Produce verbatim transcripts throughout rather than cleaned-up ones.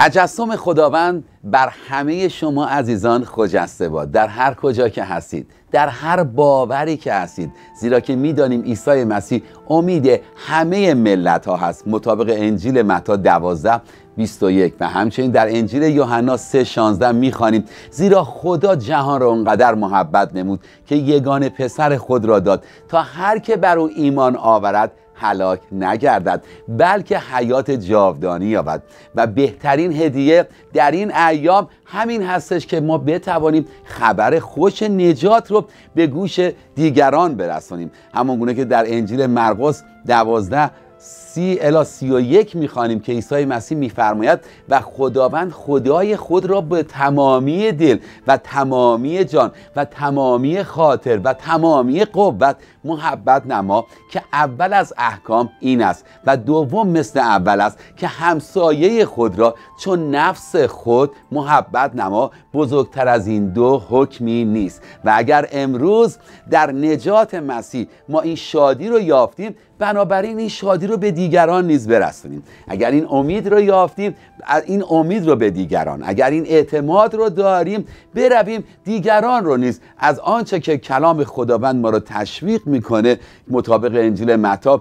تجسم خداوند بر همه شما عزیزان خجسته باد، در هر کجا که هستید، در هر باوری که هستید، زیرا که میدانیم عیسی مسیح امید همه ملت ها هست مطابق انجیل متی دوازده بیست و یک و همچنین در انجیل یوحنا سه شانزده میخوانیم زیرا خدا جهان را اونقدر محبت نمود که یگانه پسر خود را داد تا هر که بر او ایمان آورد هلاک نگردد بلکه حیات جاودانی یابد. و بهترین هدیه در این ایام همین هستش که ما بتوانیم خبر خوش نجات رو به گوش دیگران برسانیم، همون گونه که در انجیل مرقس دوازده سی الی سی و یک میخوانیم که عیسی مسیح میفرماید و خداوند خدای خود را به تمامی دل و تمامی جان و تمامی خاطر و تمامی قوت محبت نما که اول از احکام این است و دوم مثل اول است که همسایه خود را چون نفس خود محبت نما. بزرگتر از این دو حکمی نیست. و اگر امروز در نجات مسیح ما این شادی رو یافتیم، بنابراین این شادی رو به دیگران نیز برسونیم. اگر این امید رو یافتیم، این امید رو به دیگران، اگر این اعتماد رو داریم، برویم دیگران رو نیز از آنچه که کلام خداوند ما رو تشویق میکنه مطابق انجیل متی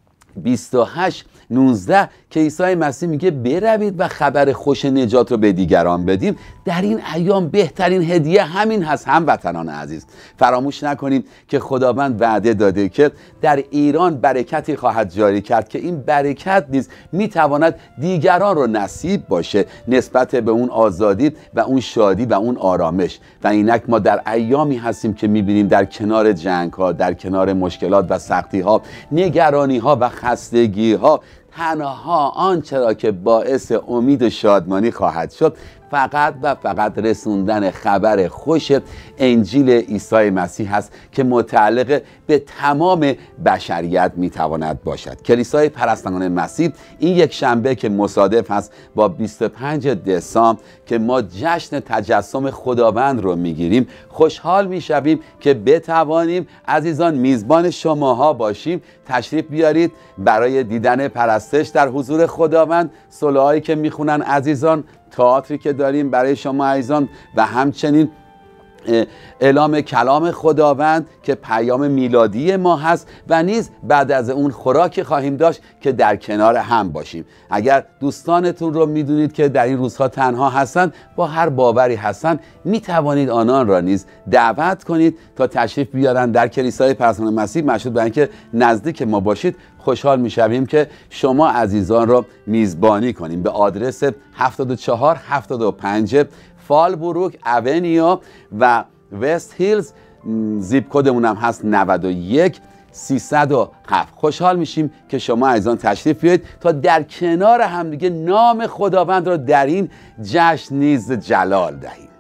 بیست و هشت نوزده که عیسی مسیح میگه بروید و خبر خوش نجات رو به دیگران بدیم. در این ایام بهترین هدیه همین هست هموطنان عزیز. فراموش نکنیم که خداوند وعده داده که در ایران برکتی خواهد جاری کرد که این برکت نیز میتواند دیگران رو نصیب باشه نسبت به اون آزادی و اون شادی و اون آرامش. و اینک ما در ایامی هستیم که میبینیم در کنار جنگ ها، در کنار مشکلات و سختی ها، نگرانی ها و خستگی ها، تنها آنچه را که باعث امید و شادمانی خواهد شد فقط و فقط رسوندن خبر خوش انجیل عیسی مسیح است که متعلق به تمام بشریت میتواند باشد. کلیسای پرستندگان مسیح این یک شنبه که مصادف است با بیست و پنجم دسامبر که ما جشن تجسم خداوند رو میگیریم، خوشحال میشویم که بتوانیم عزیزان میزبان شماها باشیم. تشریف بیارید برای دیدن پرستش در حضور خداوند، سولوهایی که میخونن عزیزان، تئاتری که داریم برای شما عزیزان و همچنین اعلام کلام خداوند که پیام میلادی ما هست و نیز بعد از اون خوراکی خواهیم داشت که در کنار هم باشیم. اگر دوستانتون رو میدونید که در این روزها تنها هستن، با هر باوری هستن، میتوانید آنان را نیز دعوت کنید تا تشریف بیارن در کلیسای پرستندگان مسیح مشهود به اینکه نزدیک ما باشید. خوشحال میشویم که شما عزیزان را میزبانی کنیم به آدرس هفتاد و چهار هفتاد و پنج فالبروک اونیو و وست هیلز، زیپ کدمون هم هست نود و یک سیصد و هفت. خوشحال میشیم که شما عزیزان تشریف بیارید تا در کنار همدیگه نام خداوند را در این جشن نیز جلال دهیم.